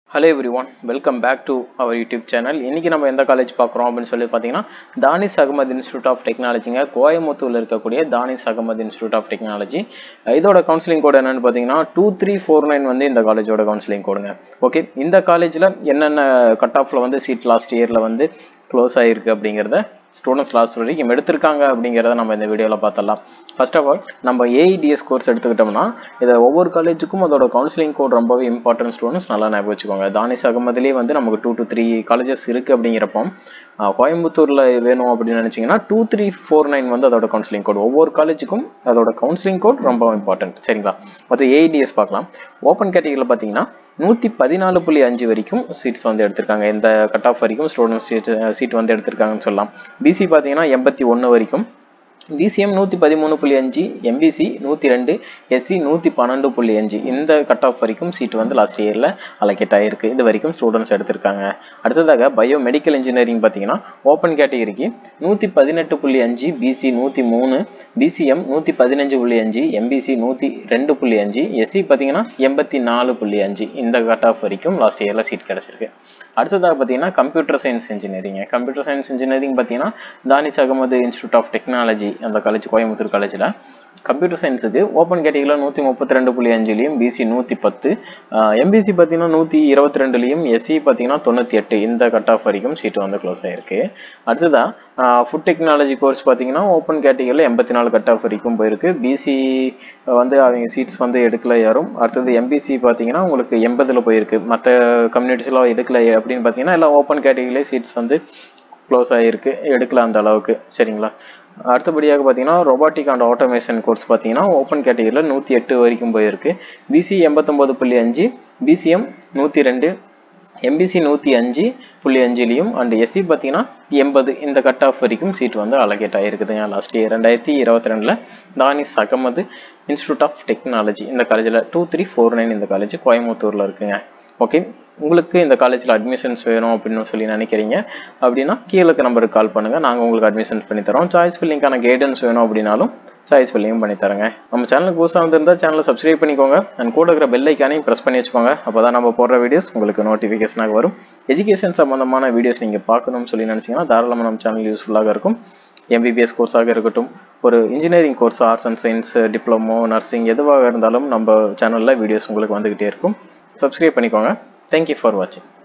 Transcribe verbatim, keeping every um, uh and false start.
Hello everyone, welcome back to our YouTube channel. இன்னைக்கு நம்ம எந்த காலேஜ் பார்க்குறோம் அப்படின்னு சொல்லி பார்த்தீங்கன்னா தானிஷ் அகமது இன்ஸ்டிடியூட் ஆஃப் டெக்னாலஜிங்க கோயம்புத்தூர்ல இருக்கக்கூடிய Danish Ahmed institute of technology. இதோட கவுன்சிலிங் கோட் என்னன்னு பார்த்தீங்கன்னா டூ த்ரீ ஃபோர் நைன் வந்து இந்த காலேஜோட கவுன்சிலிங் கோடுங்க. ஓகே, இந்த காலேஜில் என்னென்ன கட் ஆஃப்ல வந்து சீட் லாஸ்ட் இயரில் வந்து க்ளோஸ் ஆகிருக்கு அப்படிங்கிறத ஸ்டூடெண்ட்ஸ் லாஸ்ட் வரைக்கும் எடுத்திருக்காங்க அப்படிங்கிறத நம்ம இந்த வீடியோவில் பார்த்தலாம். ஃபர்ஸ்ட் ஆஃப் ஆல் நம்ம ஏஇடிஎஸ் கோர்ஸ் எடுத்துக்கிட்டோம்னா இதை ஒவ்வொரு காலேஜுக்கும் அதோட கவுன்சிலிங் கோட் ரொம்பவே இம்பார்ட்டன்ட். ஸ்டூடெண்ட்ஸ் நல்லா ஞாபகம் வச்சுக்கோங்க. தானிஷ் அகமதுலேயே வந்து நமக்கு டூ டு த்ரீ காலேஜஸ் இருக்குது அப்படிங்கிறப்போ கோயம்புத்தூரில் வேணும் அப்படின்னு நினச்சிங்கன்னா டூ த்ரீ ஃபோர் நைன் வந்து அதோட கவுன்சிலிங் கோட். ஒவ்வொரு காலேஜுக்கும் அதோட கவுன்சிலிங் கோட் ரொம்ப இம்பார்ட்டன்ட். சரிங்களா? மற்ற ஏஇடிஎஸ் பார்க்கலாம். ஓப்பன் கேட்டகரியில் பார்த்தீங்கன்னா நூற்றி பதினாலு புள்ளி அஞ்சு வரைக்கும் சீட்ஸ் வந்து எடுத்திருக்காங்க. இந்த கட் ஆஃப் வரைக்கும் ஸ்டூடெண்ட்ஸ் சீட் சீட் வந்து எடுத்திருக்காங்கன்னு சொல்லலாம். பிசி பார்த்தீங்கன்னா எண்பத்தி ஒன்று வரைக்கும், பிசிஎம் நூற்றி பதிமூணு புள்ளி அஞ்சு, எம்பிசி நூற்றி ரெண்டு, எஸ்சி நூற்றி பன்னெண்டு புள்ளி அஞ்சு இந்த கட் ஆஃப் வரைக்கும் சீட் வந்து லாஸ்ட் இயரில் அலோகேட் ஆகிருக்கு. இது வரைக்கும் ஸ்டூடெண்ட்ஸ் எடுத்திருக்காங்க. அடுத்ததாக பயோ மெடிக்கல் இன்ஜினியரிங் பார்த்தீங்கன்னா ஓப்பன் கேட்டகரிக்கு நூற்றி பதினெட்டு புள்ளி அஞ்சு, பிசி நூற்றி மூணு, பிசிஎம் நூற்றி பதினஞ்சு புள்ளி அஞ்சு, எம்பிசி நூற்றி ரெண்டு புள்ளி அஞ்சு, எஸ்சி பார்த்தீங்கன்னா எண்பத்தி நாலு புள்ளி அஞ்சு இந்த கட் ஆஃப் வரைக்கும் லாஸ்ட் இயரில் சீட் கிடச்சிருக்கு. அடுத்ததாக பார்த்தீங்கன்னா computer science engineering. Computer science engineering பார்த்தீங்கன்னா Danish Ahmed institute of technology அந்த காலேஜ் கோயம்புத்தூர் காலேஜில் கம்ப்யூட்டர் சயின்ஸுக்கு ஓப்பன் கேட்டகரியில் நூற்றி முப்பத்தி ரெண்டு புள்ளி அஞ்சுலையும், பிசி நூற்றி பத்து, எம்பிசி பார்த்தீங்கன்னா நூற்றி இருபத்தி ரெண்டுலையும், எஸ்சி பார்த்தீங்கன்னா தொண்ணூற்றி எட்டு இந்த கட் ஆஃப் வரைக்கும் சீட்டு வந்து க்ளோஸ் ஆகிருக்கு. அடுத்ததான் ஃபுட் டெக்னாலஜி கோர்ஸ் பார்த்தீங்கன்னா ஓப்பன் கேட்டகரியில் எண்பத்தி நாலு கட் ஆஃப் வரைக்கும் போயிருக்கு. பிசி வந்து அவங்க சீட்ஸ் வந்து எடுக்கல யாரும். அடுத்தது எம்பிசி பார்த்தீங்கன்னா உங்களுக்கு எண்பதில் போயிருக்கு. மற்ற கம்யூனிட்டிஸ்லாம் எடுக்கல அப்படின்னு பார்த்தீங்கன்னா எல்லாம் ஓப்பன் கேட்டகரியிலே சீட்ஸ் வந்து க்ளோஸ் ஆகிருக்கு, எடுக்கலாம் அந்த அளவுக்கு. சரிங்களா? அடுத்தபடியாக பார்த்தீங்கன்னா ரொபாட்டிக் அண்ட் ஆட்டோமேஷன் கோர்ஸ் பார்த்தீங்கன்னா ஓப்பன் கேட்டகரியில் நூற்றி எட்டு வரைக்கும் போயிருக்கு. பிசி எண்பத்தொம்போது புள்ளி அஞ்சு, பிசிஎம் நூற்றி ரெண்டு, எம்பிசி நூற்றி அஞ்சு புள்ளி அஞ்சுலையும் அண்ட் எஸ்சி பார்த்தீங்கன்னா எண்பது இந்த கட் ஆஃப் வரைக்கும் சீட் வந்து அலோகேட் ஆகிருக்குதுங்க. லாஸ்ட் இயர் ரெண்டாயிரத்தி இருபத்தி ரெண்டில் Danish Ahmed institute of technology இந்த காலேஜில் டூ த்ரீ ஃபோர் நைன் இந்த காலேஜ் கோயம்புத்தூரில் இருக்குங்க. ஓகே, உங்களுக்கு இந்த காலேஜில் அட்மிஷன்ஸ் வேணும் அப்படின்னு சொல்லி நினைக்கிறீங்க அப்படின்னா கீழே இருக்க நம்பருக்கு கால் பண்ணுங்கள். நாங்கள் உங்களுக்கு அட்மிஷன்ஸ் பண்ணி தரோம். சாய்ஸ் ஃபில்லிங்கான கைடன்ஸ் வேணும் அப்படின்னாலும் சாய்ஸ் ஃபில்லிங்கும் பண்ணி தரேங்க. நம்ம சேனலுக்கு புதுசாக வந்திருந்தால் சேனலை சப்ஸ்கிரைப் பண்ணிக்கோங்க. அண்ட் கூட இருக்கிற பெல் ஐக்கானையும் ப்ரெஸ் பண்ணி வச்சுக்கோங்க. அப்போ தான் நம்ம போடுற வீடியோஸ் உங்களுக்கு நோட்டிஃபிகேஷனாக வரும். எஜுகேஷன் சம்மந்தமான வீடியோஸ் நீங்கள் பார்க்கணும்னு சொல்லி நினச்சிங்கன்னா தாராளமாக நம்ம சேனல் யூஸ்ஃபுல்லாக இருக்கும். எம்பிபிஎஸ் கோர்ஸாக இருக்கட்டும், ஒரு engineering course, arts and science, diploma, nursing எதுவாக இருந்தாலும் நம்ம சேனலில் வீடியோஸ் உங்களுக்கு வந்துக்கிட்டே இருக்கும். சப்ஸ்கிரைப் பண்ணிக்கோங்க. Thank you for watching.